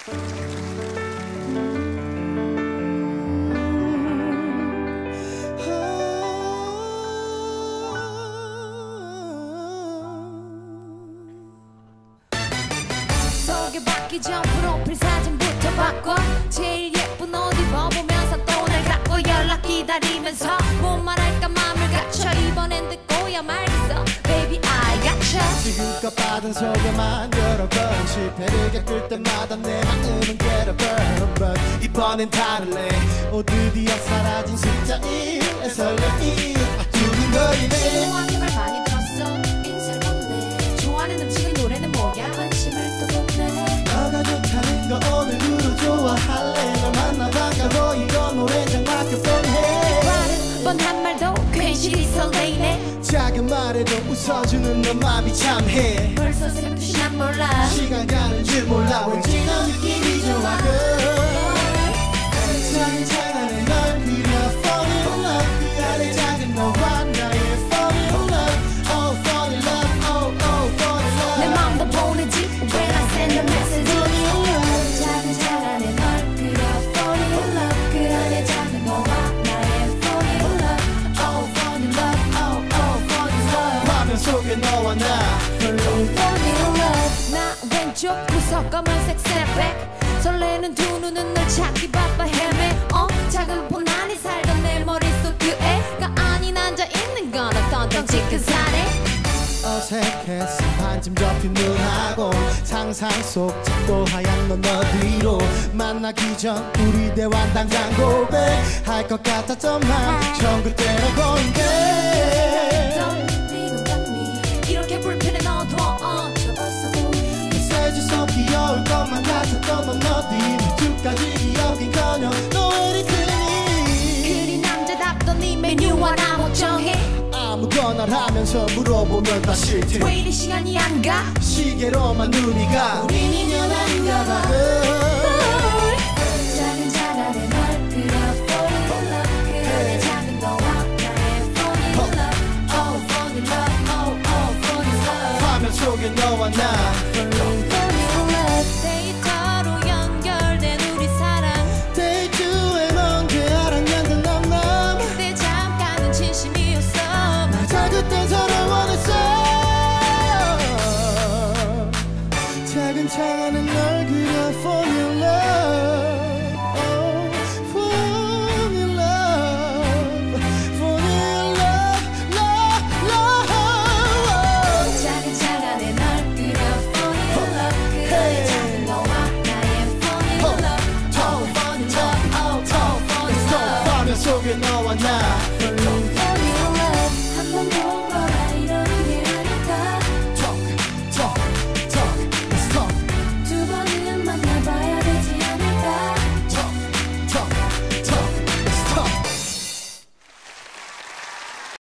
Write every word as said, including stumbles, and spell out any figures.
소개받기 전 프로필 사진부터 바꿔 제일 예쁜 옷 입어보면서 또 날 갖고 연락 기다리면서 뭔 말할까 맘을 갖춰 이번엔 듣고야 말겠어 Baby I got you 지금껏 받은 소개만 여러 번 실패를 겪을 때마다 내 마음은 get a burn but 이번엔 다를래 오 드디어 사라진 숫자 일의 설렘이 두근거리네 좋아하는 말 많이 들었어 인생 없네 좋아하는 음식은 노래는 뭐야 관심을 또 뒀네 너가 좋다는 거 오늘부로 좋아할래 널 만나 반가워 이건 노래장 맡겨 뻔해 빠른 뻔한 말도 괜시리 설레이네 작은 말에도 웃어주는 너 맘이 참해 벌써 새벽 두 시 난 몰라 시간 가는 줄 몰라 왠지 너 느낌이 좋아 작은 장안에 널 그려 fall in love 그 안에 작은 너와 나의 fall in love oh fall in love oh oh fall in love 내 맘도 보내지 when I send a message 작은 장안에 널 그려 fall in love 그 안에 작은 너와 나의 fall in love oh fall in love oh oh fall in love 화면 속에 너와 나 fall in love 나 왼쪽 구석 검은색 스냅백 설레는 두 눈은 널 찾기 바빠 헤매 어? 작은 폰 안에 살던 내 머릿속 그 애가 아닌 앉아있는 건 어떤 덩치큰 사내 어색했어 반쯤 접힌 눈하고 상상 속 짙고 하얀 넌 어디로 만나기 전 우리 대화 당장 고백할 것 같았던 말 처음 그때라고 인데 떨리는 감이 이렇게 불편해 너도 어쩌봤어 보니 메시지 속 귀여울 것만 같았던 넌 어디 두 가지 기억인커녕 너 왜 이리 크니 그리 남자답던 네 메뉴 하나 못 정해 아무거나 하면서 물어보면 다 싫대 왜 이리 시간이 안 가? 시계로만 눈이 가 우린 인연 아닌가 봐 작은 장안에 널 그려 fall in love 그 안에 작은 너와 나의 fall in love oh fall in love oh oh fall in love 화면 속에 너와 나 fall in love 데이터로 연결된 우리 사랑 데이트에 뭔지 알았는데 넌남 그때 잠깐은 진심이었어 맞아 그땐 서로 원했어 작은 창 안에 널 그려 fall in love oh, fall in love fall in love love love 작은 장안에 널 그려 fall in love 그 안에 작은 너와 나의 fall in love oh fall in love oh oh fall in love 화면 속에 너와 나